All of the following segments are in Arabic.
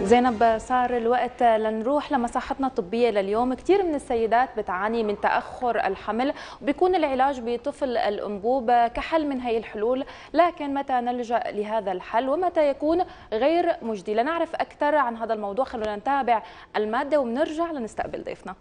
زينب، صار الوقت لنروح لمصحتنا الطبية لليوم. كثير من السيدات بتعاني من تأخر الحمل، وبيكون العلاج بطفل الأنبوب كحل من هي الحلول، لكن متى نلجأ لهذا الحل ومتى يكون غير مجدي؟ لنعرف أكثر عن هذا الموضوع خلونا نتابع المادة وبنرجع لنستقبل ضيفنا.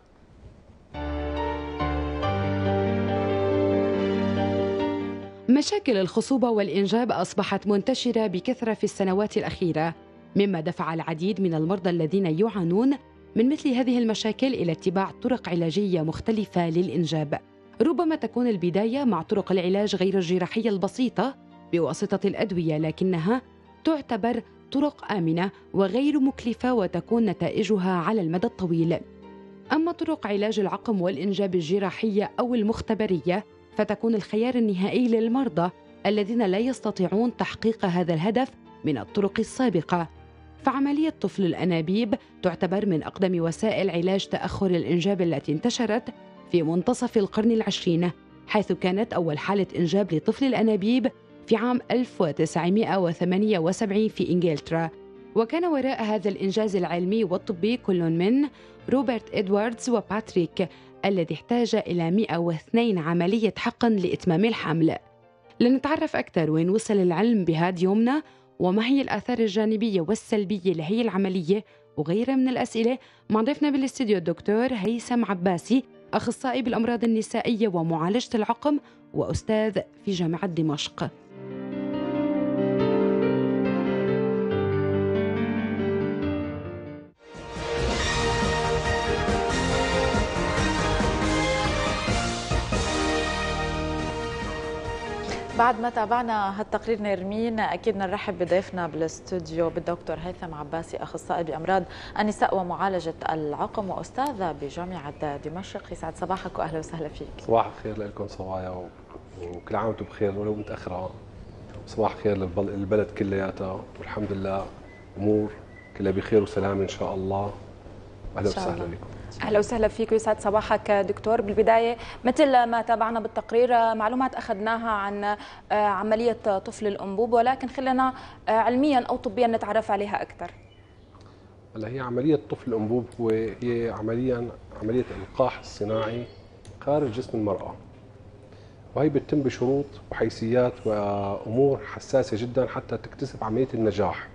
مشاكل الخصوبة والإنجاب أصبحت منتشرة بكثرة في السنوات الأخيرة، مما دفع العديد من المرضى الذين يعانون من مثل هذه المشاكل إلى اتباع طرق علاجية مختلفة للإنجاب. ربما تكون البداية مع طرق العلاج غير الجراحية البسيطة بواسطة الأدوية، لكنها تعتبر طرق آمنة وغير مكلفة وتكون نتائجها على المدى الطويل. أما طرق علاج العقم والإنجاب الجراحية أو المختبرية فتكون الخيار النهائي للمرضى الذين لا يستطيعون تحقيق هذا الهدف من الطرق السابقة. فعملية طفل الأنابيب تعتبر من أقدم وسائل علاج تأخر الإنجاب التي انتشرت في منتصف القرن العشرين، حيث كانت أول حالة إنجاب لطفل الأنابيب في عام 1978 في إنجلترا. وكان وراء هذا الإنجاز العلمي والطبي كل من روبرت إدواردز وباتريك، الذي احتاج إلى 102 عملية حقن لإتمام الحمل. لنتعرف أكثر وين وصل العلم بهذه يومنا، وما هي الآثار الجانبية والسلبية لهي العملية، وغيرها من الأسئلة، مع ضيفنا بالاستديو الدكتور هيثم عباسي، أخصائي بالأمراض النسائية ومعالجة العقم وأستاذ في جامعة دمشق. بعد ما تابعنا هالتقرير نرمين، اكيد نرحب بضيفنا بالاستوديو بالدكتور هيثم عباسي، اخصائي بامراض النساء ومعالجه العقم واستاذه بجامعه دمشق. يسعد صباحك واهلا وسهلا فيك. صباح الخير لكم صبايا، وكل عام وانتم بخير ولو متاخره. صباح الخير للبلد كلياتها، والحمد لله امور كلها بخير وسلام ان شاء الله. اهلا وسهلا بكم. أهلا وسهلا فيك ويسعد صباحك دكتور. بالبداية مثل ما تابعنا بالتقرير معلومات أخذناها عن عملية طفل الأنبوب، ولكن خلينا علميا أو طبيا نتعرف عليها أكثر. هلا هي عملية طفل الأنبوب هي عملية الإلقاح الصناعي خارج جسم المرأة، وهي بتتم بشروط وحيثيات وأمور حساسة جدا حتى تكتسب عملية النجاح.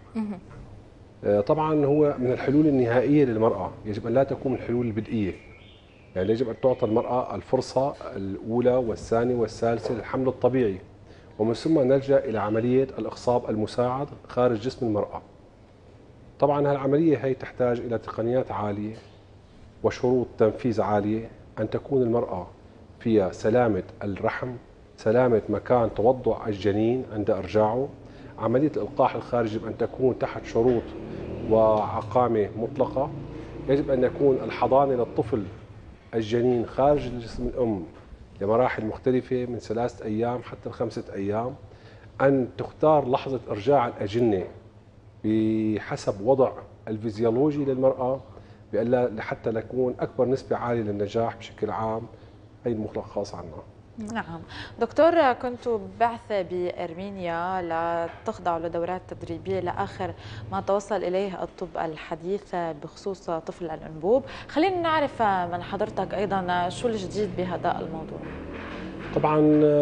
طبعا هو من الحلول النهائية للمرأة، يجب أن لا تكون الحلول البدئية، يعني يجب أن تعطى المرأة الفرصة الأولى والثانية والثالثة للحمل الطبيعي، ومن ثم نلجأ إلى عملية الإخصاب المساعد خارج جسم المرأة. طبعا هالعملية هي تحتاج إلى تقنيات عالية وشروط تنفيذ عالية، أن تكون المرأة فيها سلامة الرحم، سلامة مكان توضع الجنين عند إرجاعه. عملية الإلقاح الخارجي يجب أن تكون تحت شروط وعقامة مطلقة. يجب أن يكون الحضانة للطفل الجنين خارج جسم الأم لمراحل مختلفة من 3 أيام حتى 5 أيام. أن تختار لحظة إرجاع الأجنة بحسب وضع الفيزيولوجي للمرأة، حتى يكون أكبر نسبة عالية للنجاح بشكل عام. هي الملخص عنها. نعم دكتور، كنت بعثة بأرمينيا لتخضع لدورات تدريبية لآخر ما توصل إليه الطب الحديث بخصوص طفل الأنبوب. خلينا نعرف من حضرتك أيضا شو الجديد بهذا الموضوع. طبعا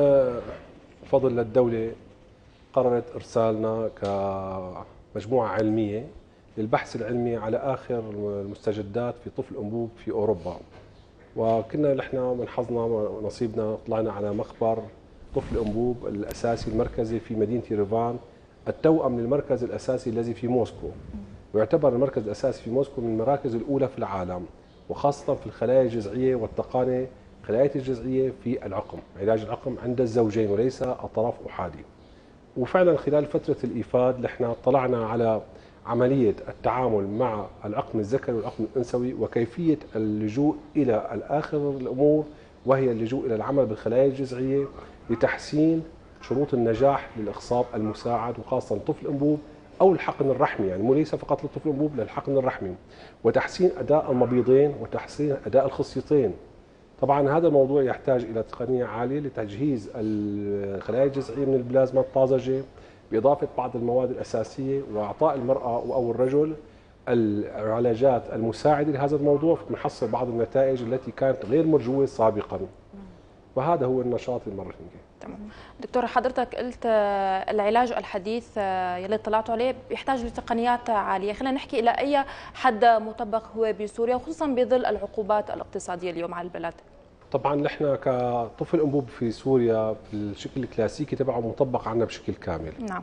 فضل للدولة قررت إرسالنا كمجموعة علمية للبحث العلمي على آخر المستجدات في طفل الأنبوب في أوروبا، وكنا نحن من حظنا ونصيبنا طلعنا على مخبر طفل الأنبوب الأساسي المركزي في مدينة ييرفان، التوأم للمركز الأساسي الذي في موسكو، ويعتبر المركز الأساسي في موسكو من المراكز الأولى في العالم، وخاصة في الخلايا الجذعية والتقانة خلايا الجذعية في العقم، علاج العقم عند الزوجين وليس الطرف أحادي. وفعلا خلال فترة الإيفاد نحن طلعنا على عملية التعامل مع العقم الذكري والعقم الأنثوي وكيفية اللجوء إلى الآخر الأمور، وهي اللجوء إلى العمل بالخلايا الجذعية لتحسين شروط النجاح للإخصاب المساعد، وخاصة طفل الأنبوب أو الحقن الرحمي، يعني مو ليس فقط للطفل الأنبوب، للحقن الرحمي، وتحسين أداء المبيضين وتحسين أداء الخصيتين. طبعا هذا الموضوع يحتاج إلى تقنية عالية لتجهيز الخلايا الجذعية من البلازما الطازجة بإضافة بعض المواد الأساسية، وإعطاء المرأة أو الرجل العلاجات المساعده لهذا الموضوع بنحصل بعض النتائج التي كانت غير مرجوه سابقا. وهذا هو النشاط المرهنجي. تمام. دكتور، حضرتك قلت العلاج الحديث يلي اطلعتوا عليه بيحتاج لتقنيات عاليه، خلينا نحكي الى اي حد مطبق هو بسوريا وخصوصا بظل العقوبات الاقتصاديه اليوم على البلد؟ طبعا نحن كطفل انبوب في سوريا بالشكل الكلاسيكي تبعه مطبق عنا بشكل كامل. نعم.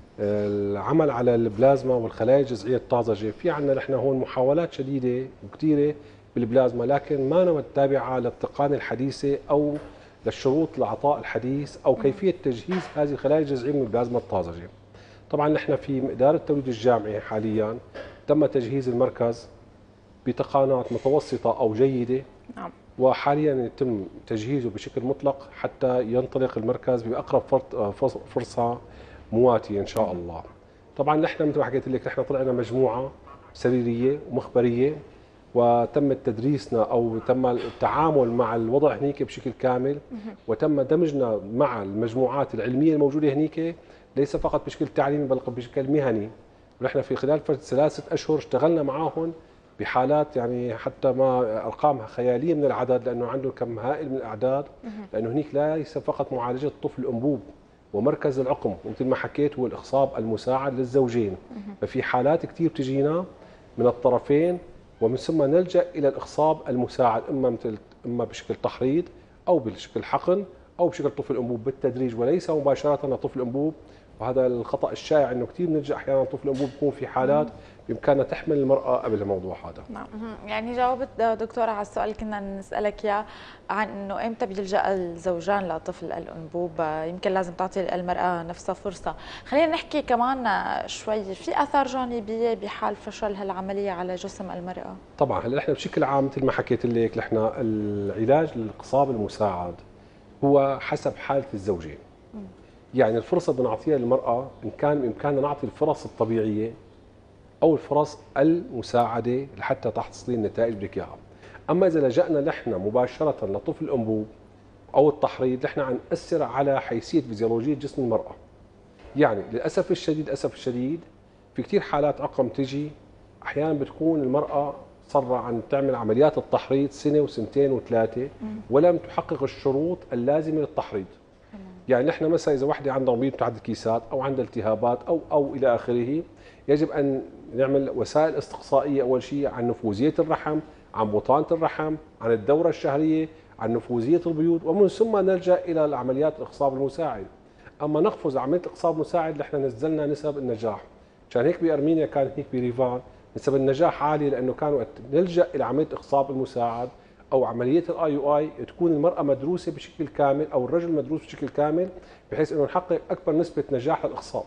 العمل على البلازما والخلايا الجذعيه الطازجه، في عندنا نحن هون محاولات شديده وكثيره بالبلازما، لكن ما متابعه للتقنيه الحديثه او للشروط العطاء الحديث او كيفيه تجهيز هذه الخلايا الجذعيه من البلازما الطازجه. طبعا نحن في اداره التوليد الجامعي حاليا تم تجهيز المركز بتقانات متوسطه او جيده. نعم. وحاليا يتم تجهيزه بشكل مطلق حتى ينطلق المركز باقرب فرصه مواتيه ان شاء الله. طبعا نحن مثل ما حكيت لك نحن طلعنا مجموعه سريريه ومخبريه، وتم تدريسنا او تم التعامل مع الوضع هنيك بشكل كامل، وتم دمجنا مع المجموعات العلميه الموجوده هنيك ليس فقط بشكل تعليمي بل بشكل مهني. ونحن في خلال 3 أشهر اشتغلنا معهم بحالات يعني حتى ما ارقامها خياليه من العدد، لانه عندهم كم هائل من الاعداد، لانه هنيك ليس فقط معالجه طفل الانبوب ومركز العقم، ومثل ما حكيت هو الاخصاب المساعد للزوجين. ففي حالات كثير بتجينا من الطرفين، ومن ثم نلجا الى الاخصاب المساعد، اما بشكل تحريض او بشكل حقن او بشكل طفل انبوب بالتدريج، وليس مباشره لطفل انبوب. وهذا الخطا الشائع انه كثير بنلجا احيانا طفل انبوب بيكون في حالات بامكانها تحمل المراه قبل الموضوع هذا. نعم. يعني جاوبت دكتوره على السؤال كنا نسالك اياه عن انه امتى بيلجا الزوجان لطفل الانبوب، يمكن لازم تعطي المراه نفسها فرصه. خلينا نحكي كمان شوي في اثار جانبيه بحال فشل هالعمليه على جسم المراه. طبعا هلا نحن بشكل عام مثل ما حكيت لك نحن العلاج للاخصاب المساعد هو حسب حاله الزوجين. يعني الفرصه بدنا نعطيها للمراه ان كان بامكاننا نعطي الفرص الطبيعيه او الفرص المساعده لحتى تحصيل النتائج اللي بدك اياها. اما اذا لجأنا نحن مباشره لطفل الانبوب او التحريض، نحن عم نأثر على حيثيه فيزيولوجيه جسم المراه. يعني للاسف الشديد في كثير حالات عقم تجي احيانا بتكون المراه صار عن تعمل عمليات التحريض سنه وسنتين وثلاثه ولم تحقق الشروط اللازمه للتحريض. يعني نحن مثلا اذا وحده عندها مريض متعدد الكيسات او عندها التهابات او الى اخره، يجب ان نعمل وسائل استقصائيه اول شيء عن نفوذيه الرحم، عن بطانه الرحم، عن الدوره الشهريه، عن نفوذيه البيوض، ومن ثم نلجا الى العمليات الاخصاب المساعد. اما نقفز عمليه الاخصاب المساعد نحن نزلنا نسب النجاح. عشان هيك بارمينيا كانت هيك بريفان نسب النجاح عاليه، لانه كانوا نلجا الى عمليه الاخصاب المساعد او عمليه الاي يو اي تكون المراه مدروسه بشكل كامل او الرجل مدروس بشكل كامل، بحيث انه نحقق اكبر نسبه نجاح للاخصاب.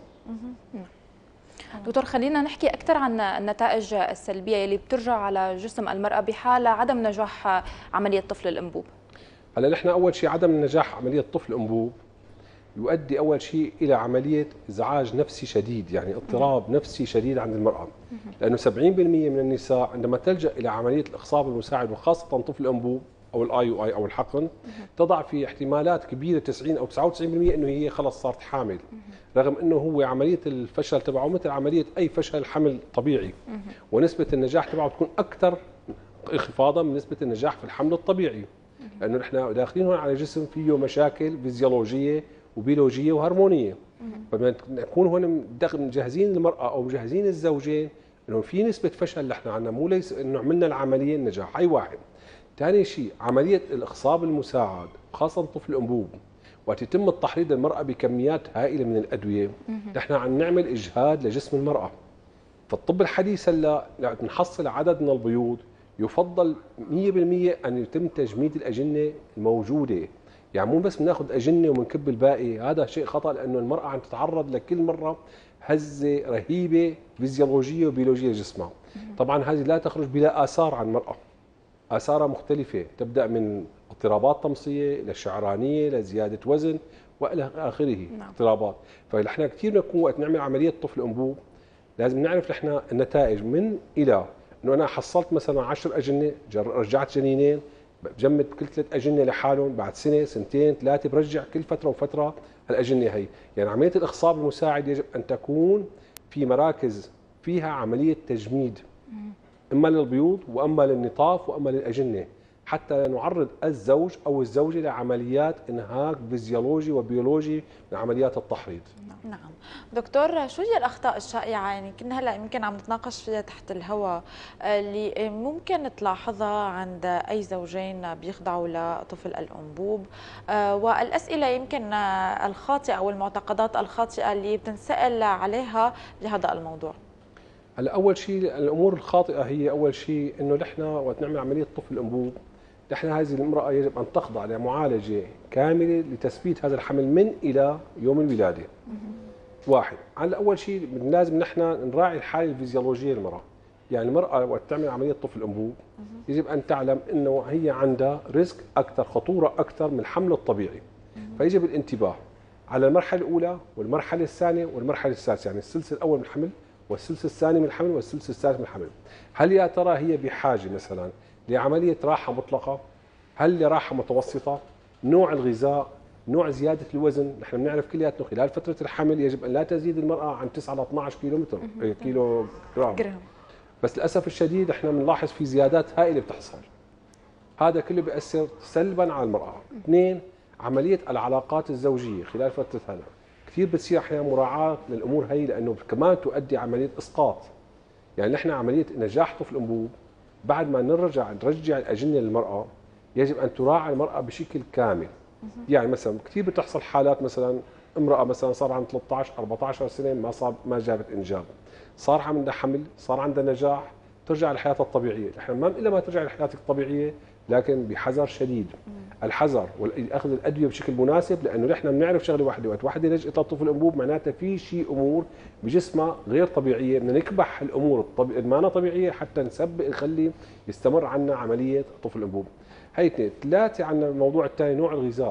دكتور، خلينا نحكي اكثر عن النتائج السلبيه اللي بترجع على جسم المراه بحال عدم نجاح عمليه طفل الانبوب. هلا نحن اول شيء عدم نجاح عمليه طفل الانبوب يؤدي اول شيء الى عمليه ازعاج نفسي شديد، يعني اضطراب نفسي شديد عند المراه، لانه 70% من النساء عندما تلجا الى عمليه الاخصاب المساعد وخاصه طفل الانبوب او الاي يو اي او الحقن تضع في احتمالات كبيره 90 او 99% انه هي خلص صارت حامل، رغم انه هو عمليه الفشل تبعه مثل عمليه اي فشل حمل طبيعي، ونسبه النجاح تبعه بتكون اكثر انخفاضا من نسبه النجاح في الحمل الطبيعي، لانه نحن داخلين هون على جسم فيه مشاكل فيزيولوجيه وبيولوجيه وهرمونيه. فبدنا نكون هون مجهزين المراه او مجهزين الزوجين انه في نسبه فشل نحن عندنا، مو ليس انه عملنا العمليه النجاح. اي واحد. ثاني شيء عمليه الاخصاب المساعد خاصه طفل الانبوب وقت يتم التحريض المراه بكميات هائله من الادويه، نحن عم نعمل اجهاد لجسم المراه. فالطب الحديث هلا نحصل عدد من البيوض يفضل 100% ان يتم تجميد الاجنه الموجوده، يعني مو بس بناخذ اجنه وبنكب الباقي، هذا شيء خطا، لانه المراه عم تتعرض لكل مره هزه رهيبه فيزيولوجيه وبيولوجيه جسمها. طبعا هذه لا تخرج بلا اثار عن المراه، اثارها مختلفه تبدا من اضطرابات طمسيه لشعرانيه لزياده وزن والى اخره. اضطرابات. فنحن كثير بنكون وقت نعمل عمليه طفل انبوب لازم نعرف نحن النتائج من الى، انه انا حصلت مثلا 10 اجنه رجعت جنينين، بجمد كل 3 اجنه لحالهم، بعد سنه سنتين 3 برجع كل فتره وفتره الاجنه هي. يعني عمليه الاخصاب المساعد يجب ان تكون في مراكز فيها عمليه تجميد، اما للبيوض واما للنطاف واما للاجنه، حتى نعرض الزوج او الزوجه لعمليات انهاك فيزيولوجي وبيولوجي من عمليات التحريض. نعم دكتور، شو هي الاخطاء الشائعه يعني كنا هلا يمكن عم نتناقش فيها تحت الهواء اللي ممكن تلاحظها عند اي زوجين بيخضعوا لطفل الانبوب، والاسئله يمكن الخاطئه او المعتقدات الخاطئه اللي بتنسال عليها بهذا الموضوع؟ هلا اول شيء الامور الخاطئه هي اول شيء انه نحن وقت نعمل عمليه طفل الانبوب نحن هذه المراه يجب ان تخضع لمعالجه كامله لتثبيت هذا الحمل من الى يوم الولاده. واحد، على اول شيء لازم نحن نراعي الحاله الفيزيولوجيه للمراه، يعني المراه وقت تعمل عمليه طفل الانبوب يجب ان تعلم انه هي عندها ريسك اكثر، خطوره اكثر من الحمل الطبيعي. فيجب الانتباه على المرحله الاولى والمرحله الثانيه والمرحله الثالثه، يعني الثلث الاول من الحمل والثلث الثاني من الحمل والثلث الثالث من الحمل. هل يا ترى هي بحاجه مثلا لعمليه راحه مطلقه؟ هل لراحه متوسطه؟ نوع الغذاء، نوع زياده الوزن، نحن بنعرف كلياتنا خلال فتره الحمل يجب ان لا تزيد المراه عن 9 ل 12 كيلو جرام. بس للاسف الشديد احنا بنلاحظ في زيادات هائله بتحصل. هذا كله بيأثر سلبا على المراه. اثنين، عمليه العلاقات الزوجيه خلال فتره هذا كثير بتصير احيانا مراعاه للامور هي، لانه كمان تؤدي عمليه اسقاط. يعني نحن عمليه نجاح طفل الانبوب بعد ما نرجع الاجنه للمراه يجب ان تراعى المراه بشكل كامل. يعني مثلا كثير بتحصل حالات مثلا امراه مثلا صار عندها 13 14 سنه ما جابت انجاب، صار عندها حمل، صار عندها نجاح، ترجع لحياتها الطبيعيه. نحن ما الا ما ترجع لحياتك الطبيعيه لكن بحذر شديد. الحذر واخذ الادويه بشكل مناسب، لانه نحن بنعرف شغله واحده، وقت وحده لجأت لطفل الانبوب معناتها في شيء امور بجسمها غير طبيعيه، بدنا نكبح الامور ما طبيعيه حتى نخلي يستمر عنا عمليه طفل الانبوب. هي اثنين. ثلاثه، عندنا الموضوع الثاني نوع الغذاء.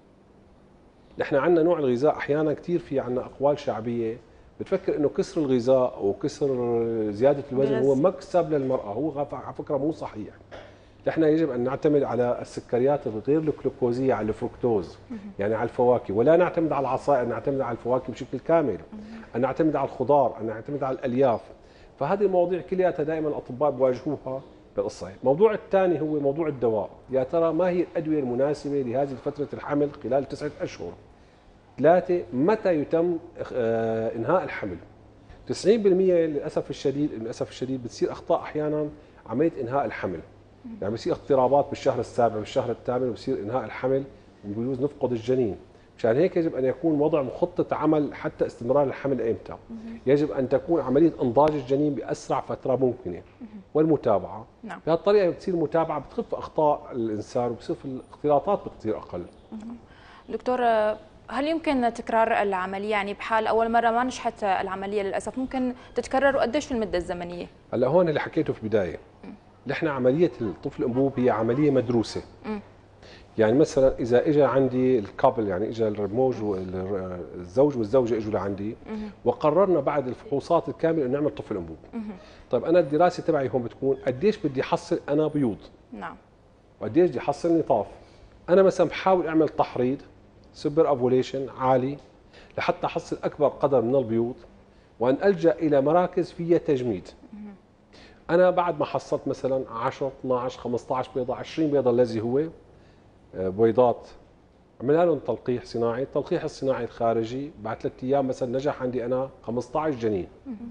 نحن عندنا نوع الغذاء احيانا كثير في عندنا اقوال شعبيه بتفكر انه كسر الغذاء او كسر زياده الوزن هو مكسب للمراه، هو على فكره مو صحيح. نحن يجب ان نعتمد على السكريات الغير الجلوكوزيه، على الفركتوز، يعني على الفواكه، ولا نعتمد على العصائر، نعتمد على الفواكه بشكل كامل، ان نعتمد على الخضار، ان نعتمد على الالياف. فهذه المواضيع كلها دائما الاطباء بواجهوها بالقصه. الموضوع الثاني هو موضوع الدواء، يا ترى ما هي الادويه المناسبه لهذه فتره الحمل خلال 9 اشهر؟ ثلاثه، متى يتم انهاء الحمل؟ 90% للاسف الشديد بتصير اخطاء احيانا عمليه انهاء الحمل. يعني بصير اضطرابات بالشهر السابع بالشهر الثامن وبصير انهاء الحمل وبيجوز نفقد الجنين. مشان هيك يجب ان يكون وضع خطه عمل حتى استمرار الحمل امتى. يجب ان تكون عمليه انضاج الجنين باسرع فتره ممكنه. والمتابعه. بهذه الطريقه بتصير المتابعه بتخف اخطاء الانسان وبصير الاختلاطات بتصير اقل. دكتور، هل يمكن تكرار العمليه؟ يعني بحال اول مره ما نجحت العمليه للاسف ممكن تتكرر، وقديش في المده الزمنيه؟ هلا هون اللي حكيته في البدايه، نحن عمليه الطفل الانبوب هي عمليه مدروسه. يعني مثلا اذا اجى عندي الكابل، يعني اجى الموج والزوج والزوجه اجوا لعندي وقررنا بعد الفحوصات الكامله انه نعمل طفل انبوب. طيب انا الدراسه تبعي هون بتكون قديش بدي احصل انا بيوض؟ نعم. وقديش بدي احصل نطاف؟ انا مثلا بحاول اعمل تحريض سوبر اوفوليشن عالي لحتى احصل اكبر قدر من البيوض، وان الجا الى مراكز فيها تجميد. انا بعد ما حصلت مثلا 10 12 15 بيضه 20 بيضه الذي هو بيضات، عملنا لهم تلقيح صناعي، التلقيح الصناعي الخارجي بعد 3 ايام مثلا نجح عندي انا 15 جنين.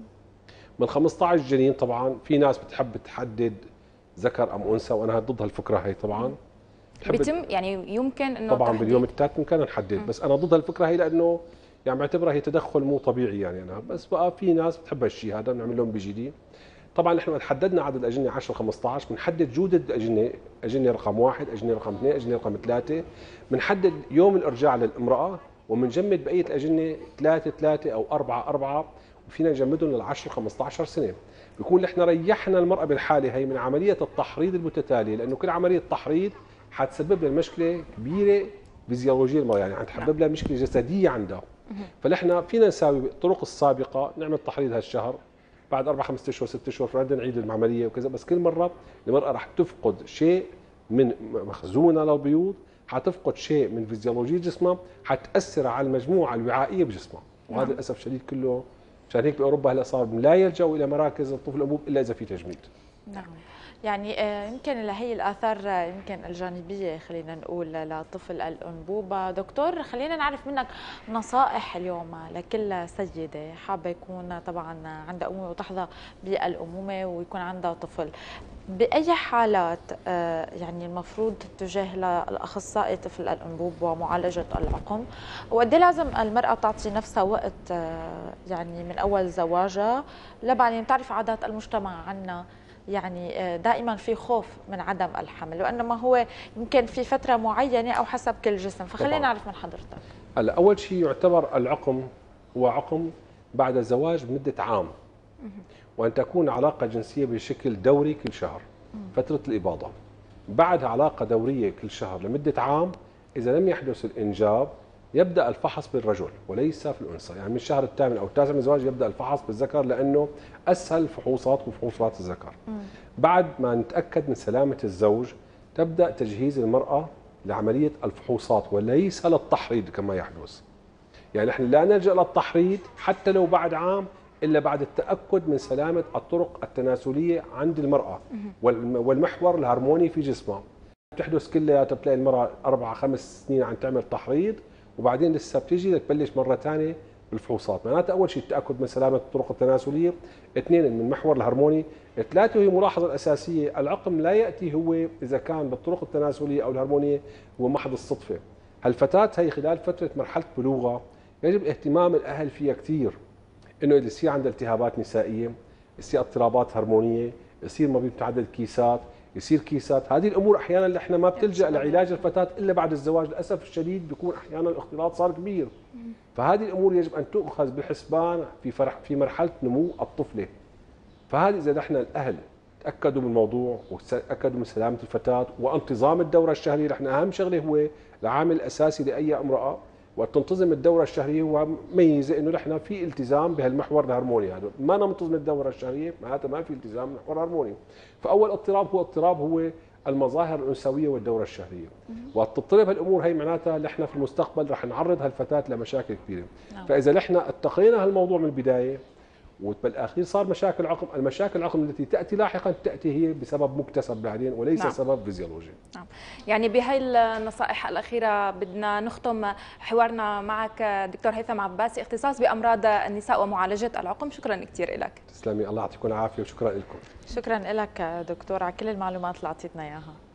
من 15 جنين طبعا في ناس بتحب تحدد ذكر ام انثى، وانا ضد هالفكره هي طبعا. بيتم يعني يمكن انه طبعا باليوم الثالث ممكن نحدد، بس انا ضد هالفكره هي لانه يعني بعتبرها هي تدخل مو طبيعي. يعني انا بس بقى في ناس بتحب هالشيء هذا، بنعمل لهم بي جي دي. طبعا نحن حددنا عدد الاجنه 10 15، بنحدد جوده الاجنه، اجنه رقم 1، اجنه رقم 2، اجنه رقم 3، بنحدد يوم الارجاع للامراه، وبنجمد بقيه الاجنه 3 او 4 وفينا نجمدهم لل 10 15 سنه. بيكون نحن ريحنا المراه بالحاله هي من عمليه التحريض المتتاليه، لانه كل عمليه تحريض حتسبب لها مشكله كبيره فيزيولوجيه المراه، يعني حتسبب لها مشكله جسديه عندها. فنحن فينا نساوي بالطرق السابقه، نعمل تحريض هالشهر، بعد 4 5 اشهر 6 اشهر فبدنا نعيد العمليه وكذا، بس كل مره المراه رح تفقد شيء من مخزونها للبيوض، حتفقد شيء من فيزيولوجيه جسمها، حتاثر على المجموعه الوعائيه بجسمها، وهذا للاسف شديد كله مشان هيك باوروبا هلا صار لا يلجأوا الى مراكز الطفل الانبوب الا اذا في تجميد. نعم. يعني يمكن لهي الآثار يمكن الجانبية خلينا نقول لطفل الأنبوبة. دكتور خلينا نعرف منك نصائح اليوم لكل سيدة حابة يكون طبعا عندها أمومة وتحظى بالأمومة ويكون عندها طفل، بأي حالات يعني المفروض تتجه للأخصائي طفل الأنبوب ومعالجة العقم، وقد لازم المرأة تعطي نفسها وقت يعني من أول زواجها لبعدين تعرف عادات المجتمع عنا، يعني دائما في خوف من عدم الحمل وانما هو يمكن في فتره معينه او حسب كل جسم، فخلينا نعرف من حضرتك. هلا اول شيء يعتبر العقم هو عقم بعد الزواج بمده عام، وان تكون علاقه جنسيه بشكل دوري كل شهر فتره الاباضه. بعدها علاقه دوريه كل شهر لمده عام، اذا لم يحدث الانجاب يبدا الفحص بالرجل وليس في الانثى، يعني من الشهر الثامن او التاسع من الزواج يبدا الفحص بالذكر لانه اسهل فحوصات وفحوصات الذكر. بعد ما نتاكد من سلامه الزوج تبدا تجهيز المراه لعمليه الفحوصات وليس للتحريض كما يحدث. يعني نحن لا نلجا للتحريض حتى لو بعد عام الا بعد التاكد من سلامه الطرق التناسليه عند المراه والمحور الهرموني في جسمها. بتحدث كلياتها بتلاقي المراه 4 5 سنين عم تعمل تحريض وبعدين لسه بتيجي تبلش مره ثانيه بالفحوصات. معناتها اول شيء التاكد من سلامه الطرق التناسليه، اثنين من المحور الهرموني، ثلاثه وهي ملاحظه الاساسيه العقم لا ياتي هو اذا كان بالطرق التناسليه او الهرمونيه هو محض الصدفه. هالفتاه هي خلال فتره مرحله بلوغها يجب اهتمام الاهل فيها كثير، انه اذا يصير عندها التهابات نسائيه، يصير اضطرابات هرمونيه، يصير ما بيتعدد كيسات، يصير كيسات، هذه الامور احيانا نحن ما بتلجا لعلاج الفتاه الا بعد الزواج، للاسف الشديد بيكون احيانا الاختلاط صار كبير. فهذه الامور يجب ان تؤخذ بالحسبان في مرحله نمو الطفله. فهذه اذا نحن الاهل تاكدوا من الموضوع وتاكدوا من سلامه الفتاه وانتظام الدوره الشهريه، نحن اهم شغله هو العامل الاساسي لاي امراه وقت تنتظم الدوره الشهريه هو ميزه انه نحن في التزام بهالمحور الهرموني هذا، ما ننتظم الدوره الشهريه معناتها ما في التزام بالمحور الهرموني. فاول اضطراب هو المظاهر الانثويه والدوره الشهريه. وقت تضطرب هالامور هي معناتها نحن في المستقبل رح نعرض هالفتاه لمشاكل كثيره. فاذا نحن اتقينا هالموضوع من البدايه وبالاخير صار مشاكل عقم، المشاكل العقم التي تاتي لاحقا تاتي هي بسبب مكتسب بعدين وليس سبب فيزيولوجي. يعني بهي النصائح الاخيره بدنا نختم حوارنا معك دكتور هيثم عباسي، اختصاص بامراض النساء ومعالجه العقم. شكرا كثير لك. تسلمي، الله يعطيكم العافيه وشكرا لكم. شكرا لك دكتور على كل المعلومات اللي اعطيتنا اياها.